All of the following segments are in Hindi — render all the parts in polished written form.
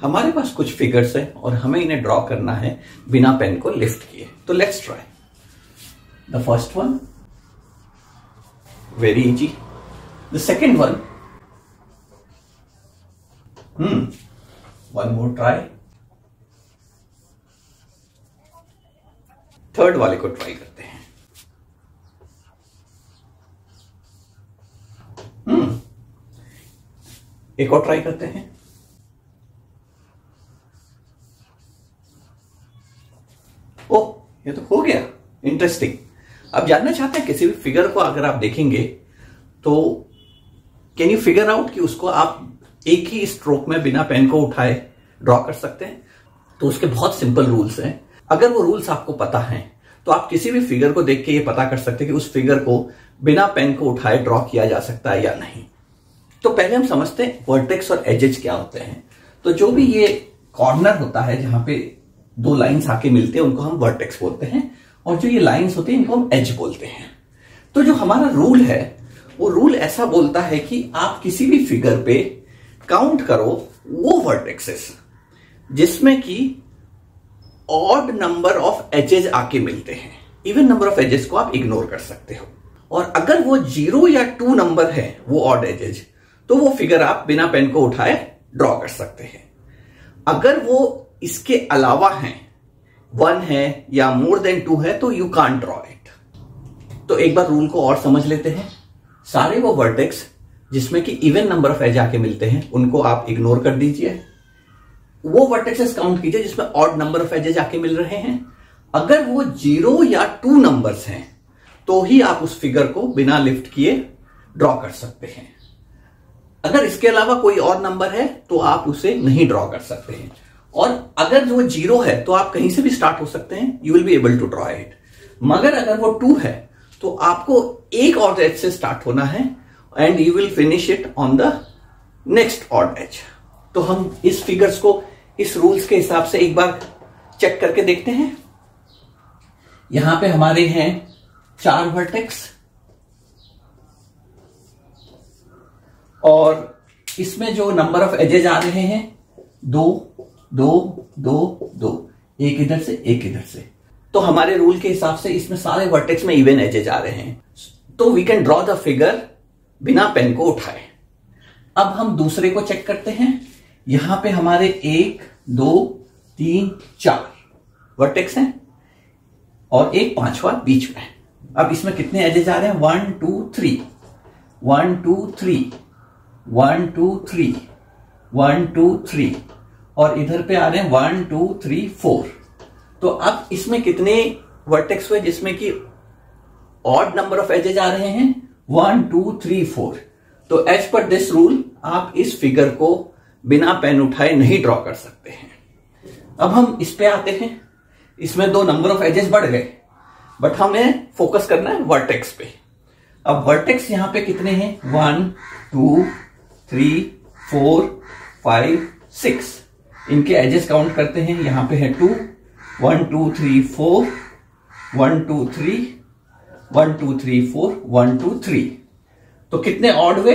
हमारे पास कुछ फिगर्स है और हमें इन्हें ड्रॉ करना है बिना पेन को लिफ्ट किए। तो let's try the first one, very easy. The second one, one more try. Third वाले को ट्राई करते हैं। एक और ट्राई करते हैं। ओह, ये तो हो गया, इंटरेस्टिंग। अब जानना चाहते हैं किसी भी फिगर को अगर आप देखेंगे तो कैन यू फिगर आउट कि उसको आप एक ही स्ट्रोक में बिना पेन को उठाए ड्रॉ कर सकते हैं? तो उसके बहुत सिंपल रूल्स हैं। अगर वो रूल्स आपको पता हैं तो आप किसी भी फिगर को देख के ये पता कर सकते हैं कि उस फिगर को बिना पेन को उठाए ड्रॉ किया जा सकता है या नहीं। तो पहले हम समझते हैं वर्टेक्स और एजेस क्या होते हैं। तो जो भी ये कॉर्नर होता है जहां पे दो लाइंस आके मिलते हैं उनको हम वर्टेक्स बोलते हैं, और जो ये लाइंस होते हैं इनको हम एज बोलते हैं। तो जो हमारा रूल है वो रूल ऐसा बोलता है कि आप किसी भी फिगर पे काउंट करो वो वर्टेक्सेस जिसमें कि ऑड नंबर ऑफ एजेस आके मिलते हैं। इवन नंबर ऑफ एजेस को आप इग्नोर कर सकते हो, और अगर वो 0 या 2 नंबर है वो ऑड एजेस, तो वो फिगर आप बिना पेन को उठाए ड्रॉ कर सकते हैं। अगर वो इसके अलावा है, 1 है या मोर देन 2 है, तो यू कांट ड्रॉ इट। तो एक बार रूल को और समझ लेते हैं। सारे वो वर्टेक्स जिसमें कि इवन नंबर ऑफ एज आके मिलते हैं उनको आप इग्नोर कर दीजिए। वो वर्टेक्सेस काउंट कीजिए जिसमें ऑड नंबर ऑफ एजेस आके मिल रहे हैं। अगर वो 0 या 2 नंबर्स हैं तो ही आप उस फिगर को बिना लिफ्ट किए ड्रॉ कर सकते हैं। अगर इसके अलावा कोई और नंबर है तो आप उसे नहीं ड्रॉ कर सकते हैं। और अगर वो 0 है तो आप कहीं से भी स्टार्ट हो सकते हैं, you will be able to draw it. मगर अगर वो 2 है तो आपको एक ऑड एज से स्टार्ट होना है and you will finish it on the next odd edge. तो हम इस फिगर्स को इस रूल्स के हिसाब से एक बार चेक करके देखते हैं। यहां पे हमारे हैं 4 वर्टेक्स, और इसमें जो नंबर ऑफ एजेस आ रहे हैं 2 2 2 2, एक इधर से एक इधर से। तो हमारे रूल के हिसाब से इसमें सारे वर्टेक्स में इवन एजेस आ रहे हैं, तो we can draw the figure बिना पेन को उठाए। अब हम दूसरे को चेक करते हैं। यहां पे हमारे 1 2 3 4 वर्टेक्स हैं और एक 5वां बीच में। अब इसमें कितने एजेस आ रहे हैं? 1 2 3 1 2 3 1 2 3 1 2 3, और इधर पे आ रहे हैं 1 2 3 4। तो अब इसमें कितने वर्टेक्स हुए जिसमें कि ऑड नंबर ऑफ एजेस आ रहे हैं? 1 2 3 4। तो एज पर दिस रूल आप इस फिगर को बिना पेन उठाए नहीं ड्रॉ कर सकते हैं। अब हम इस पे आते हैं। इसमें 2 नंबर ऑफ एजेस बढ़ गए, बट हमें फोकस करना है वर्टेक्स पे। अब वर्टेक्स यहां पे कितने हैं? 1 2 3 4 5 6। इनके एजेस काउंट करते हैं। यहां पे है 2 1 2 3 4 1 2 3 1 2 3 4 1 2 3। तो कितने ऑड हुए?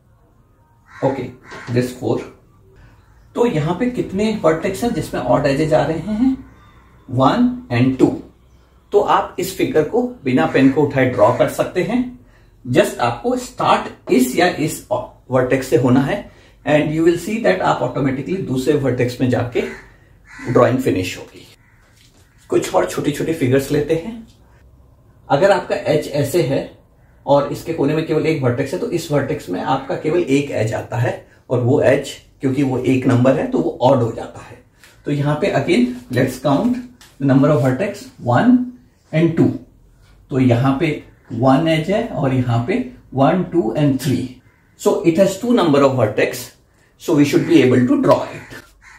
Okay, this 4। तो यहां पे कितने वर्टेक्स हैं जिसमें ऑड एजेस आ रहे हैं? 1 and 2। तो आप इस फिगर को बिना पेन को उठाए ड्रॉ कर सकते हैं। जस्ट आपको स्टार्ट इस या इस वर्टेक्स से होना है, and you will see that आप ऑटोमेटिकली दूसरे वर्टेक्स में जाके ड्राइंग फिनिश होगी। कुछ और छोटी छोटी फिगर्स लेते हैं। अगर आपका एज ऐसे है और इसके कोने में केवल एक वर्टेक्स है, तो इस वर्टेक्स में आपका केवल एक एज आता है, और वो एज क्योंकि वो एक नंबर है तो वो ऑड हो जाता है। तो यहां पे again let's count the number of vertex 1 and 2। तो यहां पे 1 एज है और यहां पे 1 2 and 3। So it has 2 number of vertex, so we should be able to draw it.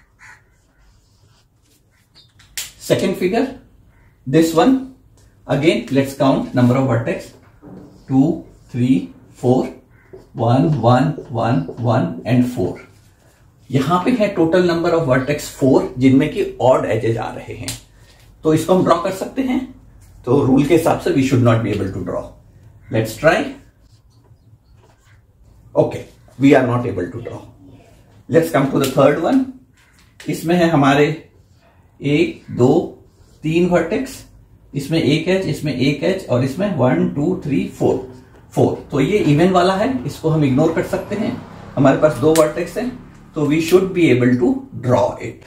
Second figure, this one, again let's count number of vertex 2 3 4 1 1 1 1 and 4। यहां पे है टोटल नंबर ऑफ वर्टेक्स 4 जिनमें की ऑड एजेस आ रहे हैं। तो इसको हम ड्रॉ कर सकते हैं। तो रूल के हिसाब से we should not be able to draw. Let's try. Okay, we are not able to draw. Let's come to the third one. इसमें है हमारे 1 2 3 वर्टेक्स, इसमें एक एज, इसमें एक एज, और इसमें 1 2 3 4। तो ये इवन वाला है, इसको हम इग्नोर कर सकते हैं। हमारे पास 2 वर्टेक्स है, तो we should be able to draw it.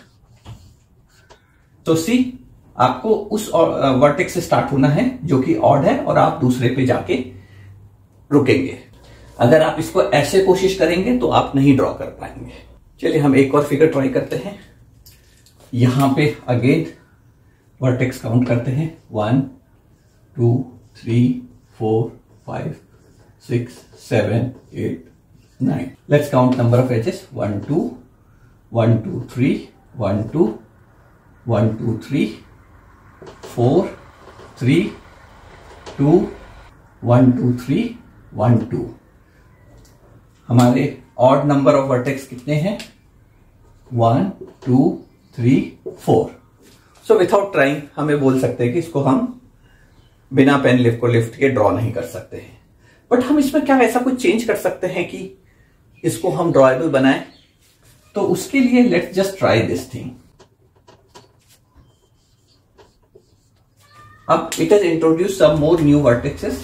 तो सी, आपको उस वर्टेक्स से स्टार्ट होना है जो कि ऑड है, और आप दूसरे पे जाके रुकेंगे। अगर आप इसको ऐसे कोशिश करेंगे तो आप नहीं ड्रॉ कर पाएंगे। चलिए हम एक और फिगर ट्राई करते हैं। यहां पे अगेन वर्टेक्स काउंट करते हैं, 1 2 3 4 5 6 7 8 9। Let's count number of edges, 1 2 1 2 3 1 2 1 2 3 4 3 2 1 2 3 1 2। हमारे ऑड नंबर ऑफ वर्टेक्स कितने हैं? 1 2 3 4। सो विथआउट ट्राइंग हमें बोल सकते हैं कि इसको हम बिना पेन लिफ्ट को लिफ्ट के ड्रॉ नहीं कर सकते हैं। बट हम इसमें क्या ऐसा कुछ चेंज कर सकते हैं कि इसको हम ड्रॉएबल बनाएं? तो उसके लिए let's just try this thing. अब it has introduce some more new vertexes.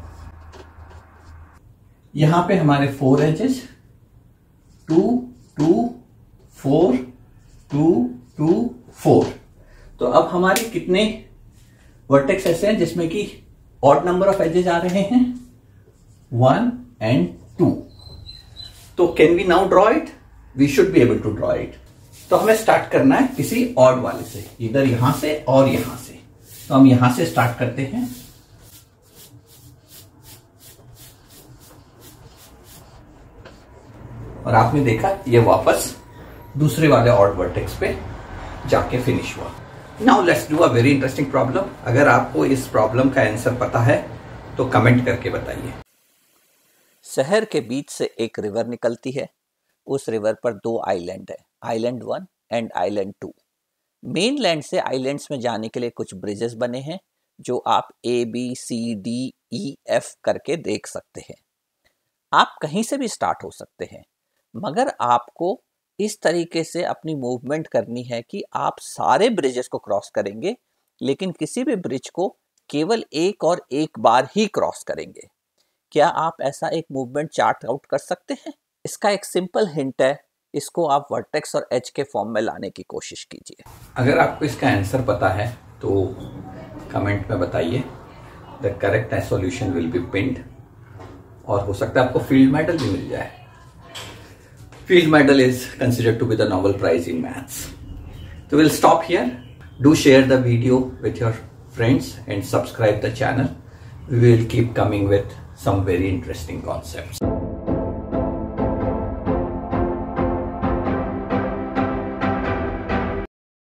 यहां पे हमारे 4 एजेस, 2 2 4 2 2 4। तो अब हमारे कितने वर्टेक्स ऐसे हैं जिसमें कि ऑड नंबर ऑफ एजेस आ रहे हैं? 1 and 2। तो can we now draw it? We should be able to draw it. तो हमें स्टार्ट करना है किसी ऑड वाले से, इधर यहां से और यहां से। तो हम यहां से स्टार्ट करते हैं। और आपने देखा ये वापस दूसरे वाले ऑड वर्टेक्स पे जाके फिनिश हुआ। Now let's do a very interesting problem. अगर आपको इस प्रॉब्लम का आंसर पता है तो कमेंट करके बताइए। शहर के बीच से एक रिवर निकलती है। उस रिवर पर 2 आइलैंड है, island 1 and island 2। Mainland से आइलैंड्स में जाने के लिए कुछ ब्रिजेस बने हैं जो आप ABCDEF करके देख सकते हैं। आप कहीं से भी स्टार्ट हो सकते हैं, मगर आपको इस तरीके से अपनी मूवमेंट करनी है कि आप सारे ब्रिजेस को क्रॉस करेंगे, लेकिन किसी भी ब्रिज को केवल एक और एक बार ही क्रॉस करेंगे। क्या आप ऐसा एक मूवमेंट चार्ट आउट कर सकते हैं? इसका एक सिंपल हिंट है, इसको आप वर्टेक्स और एज के फॉर्म में लाने की कोशिश कीजिए। अगर आपको इसका आंसर पता है तो कमेंट में बताइए। The correct solution will be pinned, और हो सकता है आपको फील्ड मेडल भी मिल जाए। Field medal is considered to be the Nobel Prize in Maths. So we'll stop here. Do share the video with your friends and subscribe the channel. We will keep coming with some very interesting concepts.